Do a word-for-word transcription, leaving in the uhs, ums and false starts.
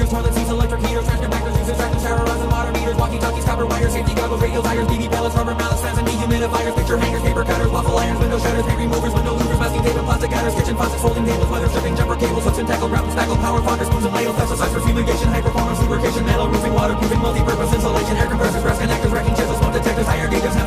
meters, toilet seats, electric heaters, trash compactors, juices, tractors, terrorize and water meters, walkie-talkies, copper wires, safety goggles, radios, irons, B B pellets, rubber mallets, fans and dehumidifiers, picture hangers, paper cutters, waffle irons, window shutters, paint removers, window louvers, masking tape and plastic cutters, kitchen faucets, folding tables, weather stripping, jumper cables, hooks and tackle, grout and spackle, power foggers, spoons and ladles, pesticides for fumigation, high performance lubrication, metal roofing, multi-purpose insulation, air compressors, brass connectors, wrecking chisels, smoke detectors, higher gauges,